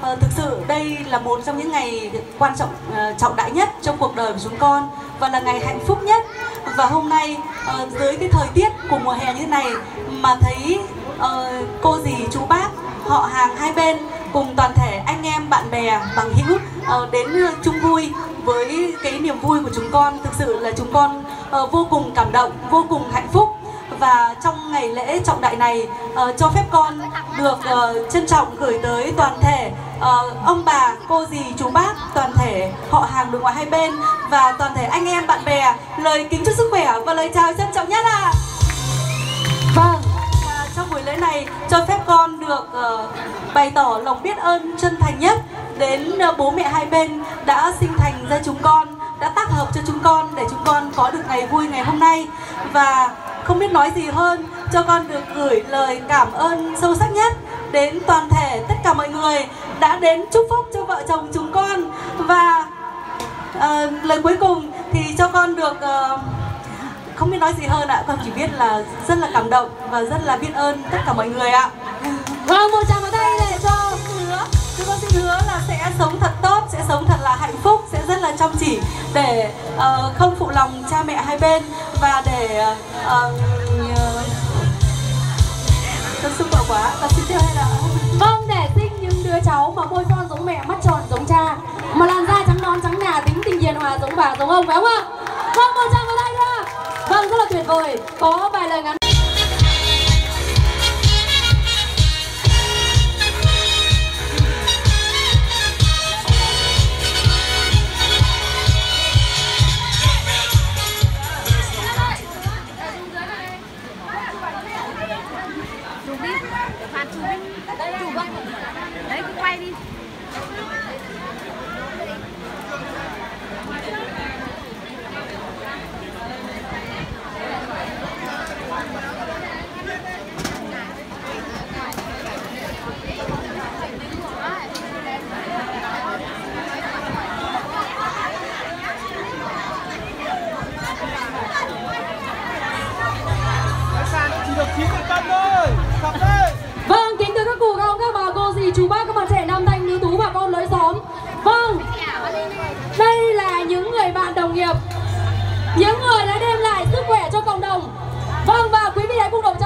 Thực sự đây là một trong những ngày quan trọng, trọng đại nhất trong cuộc đời của chúng con và là ngày hạnh phúc nhất. Và hôm nay dưới cái thời tiết của mùa hè như thế này mà thấy cô dì chú bác họ hàng hai bên cùng toàn thể anh em bạn bè bằng hữu đến chung vui với cái niềm vui của chúng con, thực sự là chúng con vô cùng cảm động, vô cùng hạnh phúc. Và trong ngày lễ trọng đại này, cho phép con được trân trọng gửi tới toàn thể ông bà, cô dì, chú bác, toàn thể họ hàng nội ngoại hai bên và toàn thể anh em bạn bè lời kính chúc sức khỏe và lời chào trân trọng nhất ạ. Vâng, và trong buổi lễ này cho phép con được bày tỏ lòng biết ơn chân thành nhất đến bố mẹ hai bên đã sinh thành ra chúng con, đã tác hợp cho chúng con để chúng con có được ngày vui ngày hôm nay. Và không biết nói gì hơn, cho con được gửi lời cảm ơn sâu sắc nhất đến toàn thể tất cả mọi người đã đến chúc phúc cho vợ chồng chúng con. Và lời cuối cùng thì cho con được không biết nói gì hơn ạ, con chỉ biết là rất là cảm động và rất là biết ơn tất cả mọi người ạ. Vâng, một tràng vào tay để cho chúng con xin hứa là sẽ sống thật tốt, sẽ sống thật là hạnh phúc, sẽ rất là chăm chỉ để không phụ lòng cha mẹ hai bên và để thật xúc động quá. Con xin tiếp hết ạ. Vâng, để sinh những đứa cháu mà môi son giống mẹ, mắt tròn giống cha, mà làn da trắng non trắng ngà, tính tình hiền hòa giống bà giống ông, phải không ạ? Vâng, một tràng vào tay nữa. Vâng, rất là tuyệt vời. Có vài lời ngắn. Đấy, cứ quay đi. Chỉ được 9% thôi. Cặp đây. Vâng, kính thưa các cụ, các ông, các bà, cô dì, chú bác, các bạn trẻ, nam thanh, nữ tú, bà con lối xóm. Vâng, đây là những người bạn đồng nghiệp, những người đã đem lại sức khỏe cho cộng đồng. Vâng, và quý vị hãy cùng động